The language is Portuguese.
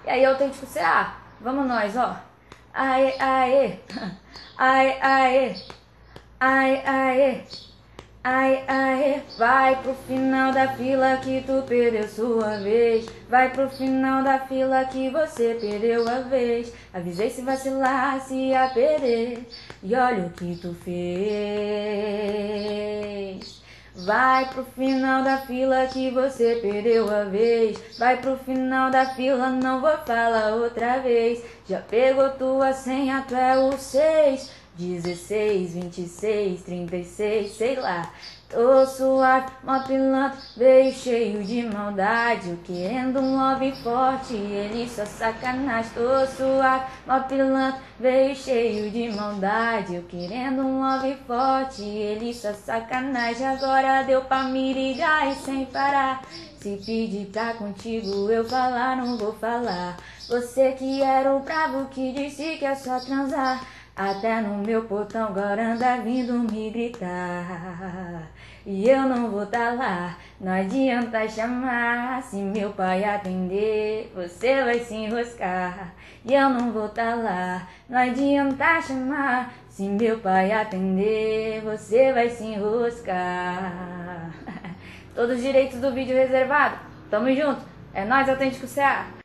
aí, autêntico CA, vamos nós, ó. Aê, aê, aê, aê, aê, aê, aê, aê. Vai pro final da fila que tu perdeu sua vez. Vai pro final da fila que você perdeu a vez. Avisei se vacilar, se ia perder. E olha o que tu fez. Vai pro final da fila que você perdeu a vez. Vai pro final da fila, não vou falar outra vez. Já pegou tua senha, tu é o 6, 16, 26, 36, sei lá. Tô suave, mó pilantra, veio cheio de maldade. Eu querendo um love forte, ele só sacanagem. Tô suave, mó pilantra, veio cheio de maldade. Eu querendo um love forte, ele só sacanagem. Agora deu pra me ligar e sem parar. Se pedir pra contigo eu falar, não vou falar. Você que era o bravo que disse que é só transar. Até no meu portão agora anda vindo me gritar. E eu não vou tá lá, não adianta chamar. Se meu pai atender, você vai se enroscar. E eu não vou tá lá, não adianta chamar. Se meu pai atender, você vai se enroscar. Todos os direitos do vídeo reservado. Tamo junto, é nóis, autêntico CA.